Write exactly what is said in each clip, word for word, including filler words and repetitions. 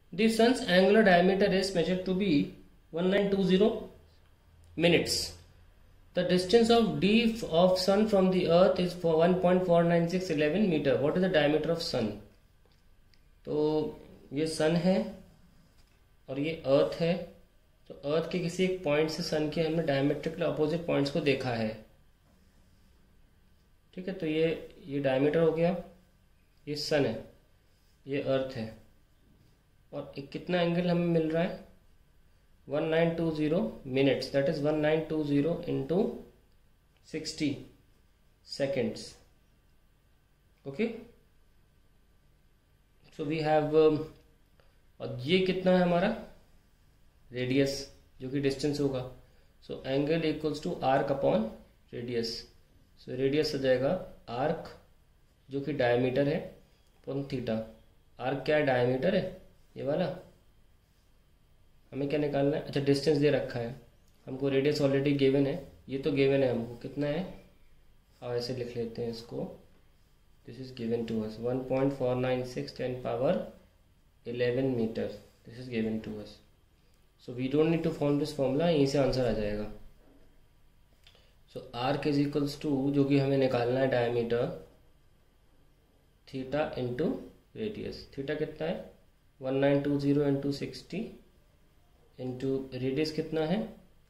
The sun's angular diameter is measured to be one nine two zero minutes. The distance of d of sun from the earth is for one point four nine six one one meter. What is the diameter of sun? तो ये सन है और ये अर्थ है. तो अर्थ के किसी एक पॉइंट से सन के हमने डायमेट्रिकल अपोजिट पॉइंट्स को देखा है. ठीक है, तो ये ये डायमीटर हो गया, ये सन है, ये अर्थ है, और एक कितना एंगल हमें मिल रहा है one nine two zero minutes. That is one nine two zero into sixty seconds. Okay, so we have, और ये कितना है हमारा रेडियस, जो कि डिस्टेंस होगा. So angle equals to arc upon radius. So radius हो जाएगा आर्क जो कि डायमीटर है अपॉन थीटा. आर्क क्या है, डायमीटर है ये वाला. हमें क्या निकालना है, अच्छा डिस्टेंस दे रखा है हमको, रेडियस ऑलरेडी गिवन है, ये तो गिवन है हमको कितना है. अब ऐसे लिख लेते हैं इसको, this is given to us one point four nine six ten power eleven metre. This is given to us. So we don't need to form this formula, यहीं से आंसर आ जाएगा. So arc is equals to, जो कि हमें निकालना है diameter, theta into radius. Theta कितना है one nine two zero into sixty into radius कितना है,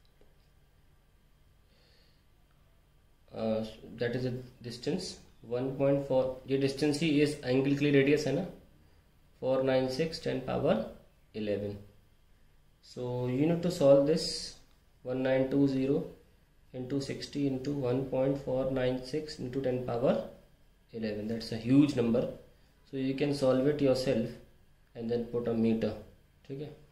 that is a distance one point four. ये डिस्टेंस ही इस एंगल के लिए रेडियस है ना, four nine six ten power eleven. So you need to solve this one nine two zero into sixty into one point four nine six into ten power eleven. That's a huge number, so you can solve it yourself and then put a meter. ठीक है.